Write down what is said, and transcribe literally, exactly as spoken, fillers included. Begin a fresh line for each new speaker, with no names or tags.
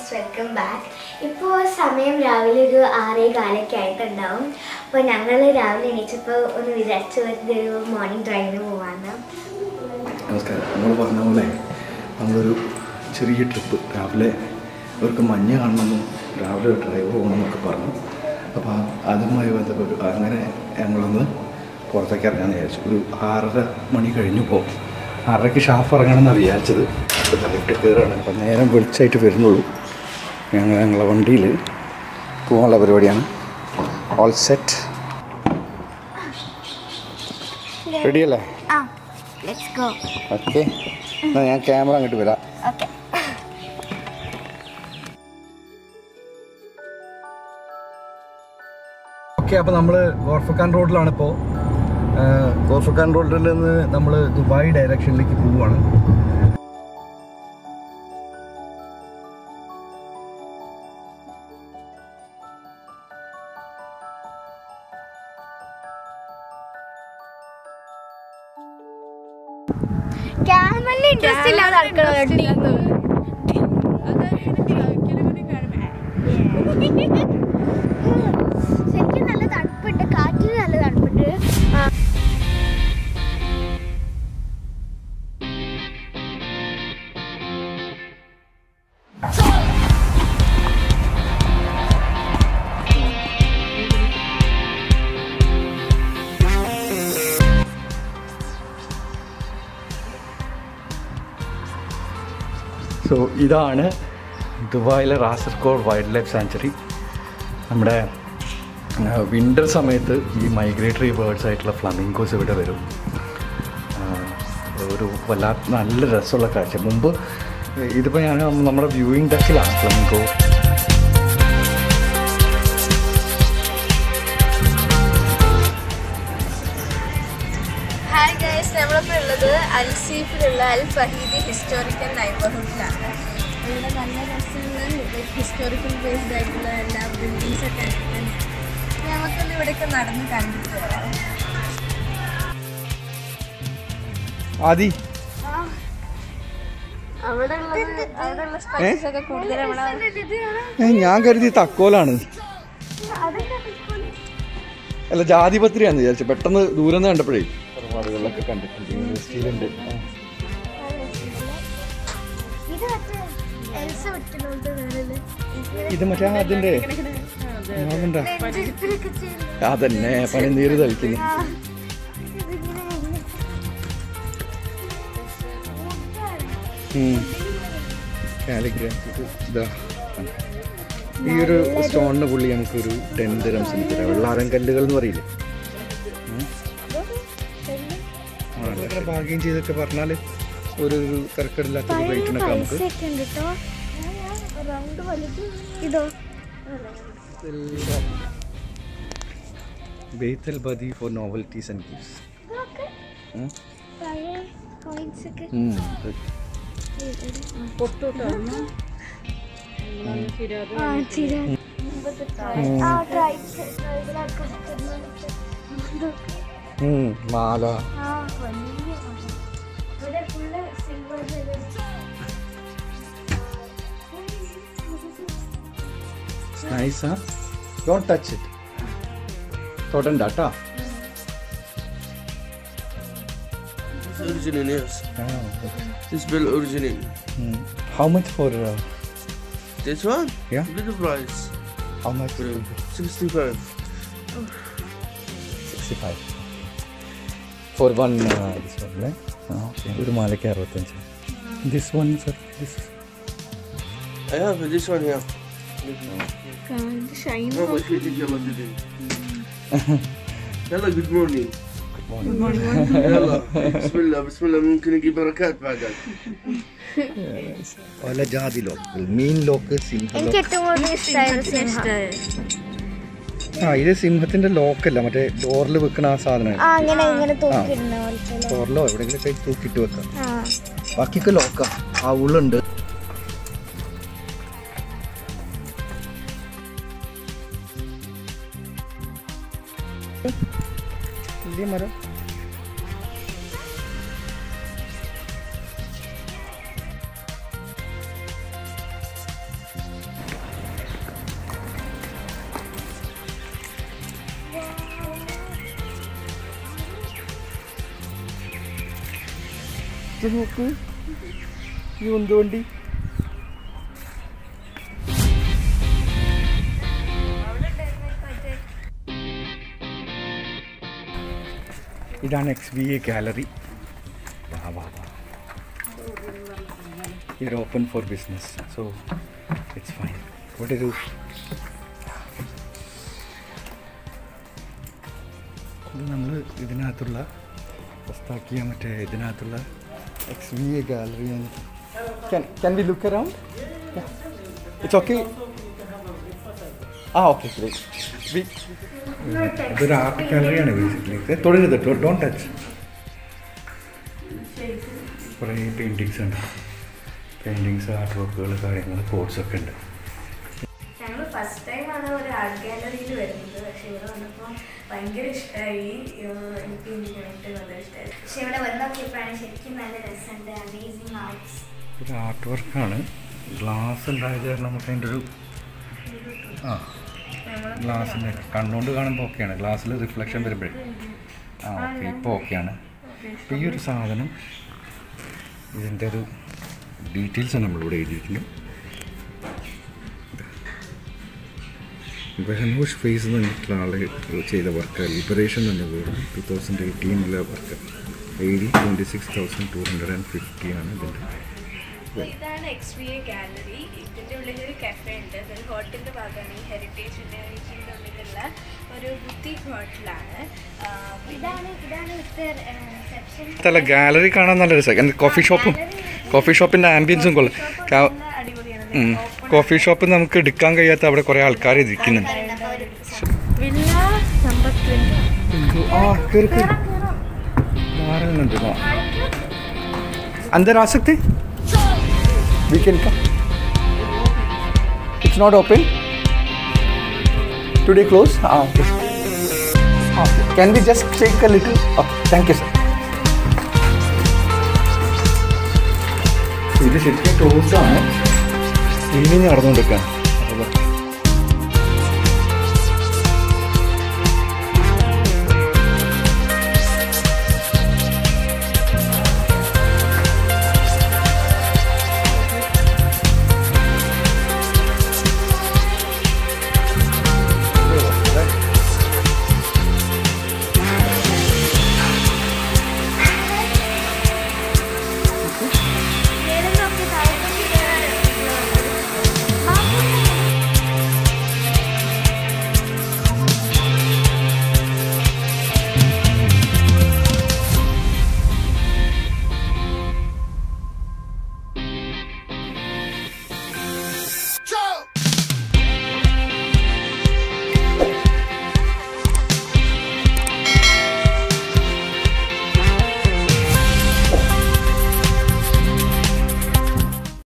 welcome back. ഇപ്പോൾ സമയം രാവിലെ ഒരു ആറേ കാലൊക്കെ ആയിട്ടുണ്ടാവും. അപ്പോൾ ഞങ്ങൾ രാവിലെ എണീച്ചപ്പോൾ ഒന്ന് വിചാരിച്ചു ഒരു മോർണിംഗ് ഡ്രൈവിന് പോവാണ്.
നമസ്കാരം. നമ്മൾ പറഞ്ഞ പോലെ നമ്മളൊരു ചെറിയ ട്രിപ്പ് രാവിലെ അവർക്ക് മഞ്ഞ് കാണണമെന്നും രാവിലെ ഡ്രൈവ് പോകണമെന്നൊക്കെ പറഞ്ഞു. അപ്പോൾ അതുമായി ബന്ധപ്പെട്ട് അങ്ങനെ ഞങ്ങളൊന്ന് പുറത്തേക്ക് ഇറങ്ങാമെന്ന് വിചാരിച്ചു. ഒരു ആറര മണി കഴിഞ്ഞു പോകും. ആറരയ്ക്ക് ഷാഫ് ഇറങ്ങണമെന്നാണ് വിചാരിച്ചത്. അപ്പോൾ ലിഫ്റ്റ് കയറുകയാണ്. അപ്പം നേരം വെളിച്ചായിട്ട് വരുന്നുള്ളൂ. ഞങ്ങൾ ഞങ്ങളെ വണ്ടിയിൽ പോകാനുള്ള പരിപാടിയാണ്. ഓൾ സെറ്റ്, റെഡി അല്ലേ? ഓക്കെ, എന്നാൽ ഞാൻ ക്യാമറ അങ്ങോട്ട് വരാം. ഓക്കെ, അപ്പോൾ നമ്മൾ ഖോർഫക്കാൻ റോഡിലാണ് ഇപ്പോൾ. ഖോർഫക്കാൻ റോഡിൽ നിന്ന് നമ്മൾ ദുബായ് ഡയറക്ഷനിലേക്ക് പോവുകയാണ്.
ശരിക്കും നല്ല തണുപ്പുണ്ട്, കാറ്റിന് നല്ല തണുപ്പുണ്ട്.
സോ ഇതാണ് ദുബായിലെ റാസർകോൾ വൈൽഡ് ലൈഫ് സാങ്ച്വറി. നമ്മുടെ വിൻ്റർ സമയത്ത് ഈ മൈഗ്രേറ്ററി ബേർഡ്സ് ആയിട്ടുള്ള ഫ്ലമിംഗോസ് ഇവിടെ വരും. ഒരു വല്ലാത്ത നല്ല രസമുള്ള കാഴ്ച. മുമ്പ് ഇതിപ്പോൾ ഞാൻ നമ്മുടെ വ്യൂയിങ് ഡെക്കിലാണ് ഫ്ലമിംഗോ.
ഹായ് ഗൈസ്, നമ്മളിപ്പോൾ ഉള്ളത് അൽസീഫിലുള്ള അൽ ഫഹീദി ഹിസ്റ്റോറിക്കൽ നൈബർഹുഡിലാണ്. ഇവിടെ നല്ല രസമുള്ള ഹിസ്റ്റോറിക്കൽ ബേസ്ഡ് ആയിട്ടുള്ള എല്ലാ ബിൽഡിങ്സൊക്കെ ഉണ്ട്. നമുക്കൊന്ന് ഇവിടെയൊക്കെ നടന്ന് കണ്ടിട്ട് വരാം.
ആദി
അവിടെ ഉള്ളത് അവിടെയുള്ള സ്പൈസസ് ഒക്കെ കൂടുതൽ നമ്മളെ
ഞാൻ കരുതി തക്കോലാണ്, അല്ല ജാതിപത്രിയാന്ന് വിചാരിച്ചു. പെട്ടെന്ന് ദൂരം നിന്ന് കണ്ടപ്പോഴേ ഒരുപാടുകളിലൊക്കെ കണ്ടിട്ടുണ്ട്. യൂണിവേഴ്സിറ്റിയിലുണ്ട്. ഇത് മറ്റേ അതിൻ്റെ അതന്നെ പനിനീര് തളിക്കുന്നു. കാലിഗ്രാഫി ഇതാ. ഈ ഒരു സ്റ്റോണിന് പുള്ളി നമുക്കൊരു ടെൻ ദിറംസിന് തരാം. വെള്ളാരം കല്ലുകൾ എന്ന് പറയില്ലേ, ഭാഗ്യം ചെയ്തൊക്കെ പറഞ്ഞാൽ ഒരു തരക്കേടില്ലാത്തൊരു റേറ്റിനൊക്കെ നമുക്ക്. ബേത്തൽ ബദി ഫോർ നോവൽറ്റീസ് ആൻഡ് ഗിഫ്റ്റ്സ്. മാല, nice, huh? Don't touch it. തൊടണ്ട ട്ടാ.
Original, yes.
Oh, okay.
This bill original.
Hmm. How much for uh,
This one?
Yeah.
Little price.
how much?
sixty-five.
sixty-five. For one uh, this one, right? Oh, okay. ഒരു മാലയ്ക്ക് അറുപത്തഞ്ച്. This one, sir. This.
I have this one here.
Shine.
Oh, my sweetie, yalla today. Yalla, good morning.
Good morning.
يلا بسم الله بسم الله ممكن يجي بركات بعدك.
പല ജാതി lock, മീൻ lock, Simha
എനിക്ക്
lock.
ഏറ്റവും കൂടുതൽ ഇഷ്ടമായത് സിംഹം.
ആ ഇത് സിംഹത്തിന്റെ ലോക്കല്ല, മറ്റേ ഡോറിൽ വെക്കണ ആ സാധനം.
ആ അങ്ങനെ ഇങ്ങനെ തൂക്കിടുന്ന പോലത്തെ.
ഡോറിലോ എവിടെയെങ്കിലും കൈ തൂക്കിട്ട് വെക്കാം.
ആ
ബാക്കിയൊക്കെ ലോക്കാ. ആ ഉള്ളുണ്ട്. വലിയ മരം. ഇത് നോക്ക്, ഈ ഉന്ത് വണ്ടി. ഇതാണ് എക്സ് വി എ ഗാലറി. വാ വാ വാ. You're open for business, so it's fine. What is it? ഇത് നമ്മൾ ഇതിനകത്തുള്ള പ്രസ്താക്കിയ മറ്റേ ഇതിനകത്തുള്ള X V A gallery. Can can we look around? It's okay. ആ ഓക്കെ ഗ്രേറ്റ്. വി ഇതൊരു ആർട്ട് ഗാലറിയാണ് ബേസിക്കലി. തൊടരുത്, ഡോണ്ട് ടച്ച്. കുറേ പെയിൻറ്റിങ്സ് ഉണ്ട്. പെയിൻറ്റിങ്സ്, ആർട്ട് വർക്കുകൾ, കാര്യങ്ങൾ, കോഡ്സൊക്കെ ഉണ്ട്.
ഞങ്ങൾ ഫസ്റ്റ് ടൈമാണ് ഒരു ആർട്ട് ഗാലറിയിൽ വരുന്നത്. പക്ഷെ ഇവിടെ വന്നപ്പോൾ ഭയങ്കര ഇഷ്ടമായി. എനിക്ക് ഇന്ത്യനായിട്ട് വളരെ ഇഷ്ടമായി.
പക്ഷെ ഇവിടെ വന്ന് നോക്കിയപ്പോഴാണ് ശരിക്കും നല്ല രസമുണ്ട്. Amazing arts.
ഒരു ആർട്ട് വർക്കാണ്. ഗ്ലാസ് ഉണ്ടായത് കാരണം നമുക്ക് അതിൻ്റെ ഒരു ആ ഗ്ലാസിൻ്റെ കണ്ണുകൊണ്ട് കാണുമ്പോൾ ഓക്കെയാണ്. ഗ്ലാസ്സിൽ റിഫ്ലക്ഷൻ വരുമ്പോഴേ ആ ഓക്കെ ഇപ്പോൾ ഓക്കെയാണ്. അപ്പോൾ ഈ ഒരു സാധനം ഇതിൻ്റെ ഒരു ഡീറ്റെയിൽസാണ് നമ്മളിവിടെ എഴുതിയിരിക്കുന്നത്. ബഹനോഷ് ഫേസ് എന്ന് പറഞ്ഞിട്ടുള്ള ആൾ ചെയ്ത വർക്ക് ലിബറേഷൻ എന്ന വീട് ടു തൗസൻഡ് എയ്റ്റീനിലെ work A D twenty six thousand two hundred and fifty ആണ് ഇതിൻ്റെ.
ഇതാണ് എക്സ് വി എ ഗാലറി. ഇതിൻ്റെ ഉള്ളിലൊരു കഫേ ഉണ്ട്. ഇതൊരു ഹോട്ടലിൻ്റെ ഭാഗമാണ്. ഈ ഹെറിറ്റേജ് യൂണിവേഴ്സിറ്റിൻ്റെ ഉള്ളിലുള്ള ഒരു ബുട്ടീക് ഹോട്ടലാണ്.
ഇതാണ് ഇതാണ് ഇവിടുത്തെ റിസപ്ഷൻ.
അതല്ല, ഗാലറി കാണാൻ നല്ല രസമാണ്. കോഫി ഷോപ്പും കോഫി ഷോപ്പിൻ്റെ ആംബിയൻസും കൊള്ളാം. കോഫി ഷോപ്പ് നമുക്ക് എടുക്കാൻ കഴിയാത്ത അവിടെ കുറേ ആൾക്കാർ ഇരിക്കുന്നുണ്ട്.
Villa number twenty.
ആ കയറി കയറി अंदर आ सकते? We can come. It's not open. Today close. Ah, okay. Okay. Can we just take a little? Okay. Thank you, sir. ഇത് ശരിക്കും ക്ലോസ് ആണ്. ക്ലീനിങ് നടന്നുകൊണ്ടിരിക്കുകയാണ്.